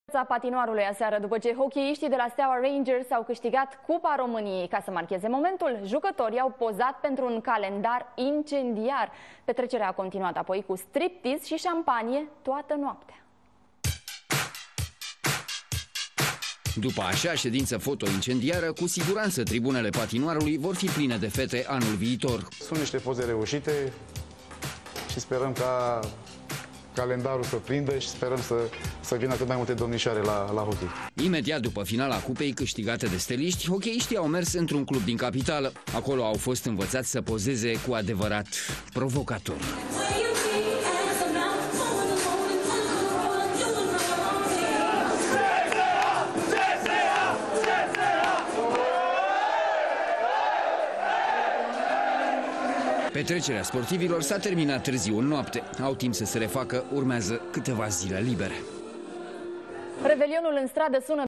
Patinoarului aseară, după ce hocheiștii de la Steaua Rangers au câștigat Cupa României. Ca să marcheze momentul, jucătorii au pozat pentru un calendar incendiar. Petrecerea a continuat apoi cu striptease și șampanie toată noaptea. După așa ședință foto-incendiară, cu siguranță tribunele Patinoarului vor fi pline de fete anul viitor. Sunt niște poze reușite și sperăm ca calendarul să prindă și sperăm să vină cât mai multe domnișoare la hockey. Imediat după finala cupei câștigate de steliști, hocheiștii au mers într-un club din capitală. Acolo au fost învățați să pozeze cu adevărat provocator. Petrecerea sportivilor s-a terminat târziu în noapte. Au timp să se refacă, urmează câteva zile libere. Revelionul în stradă sună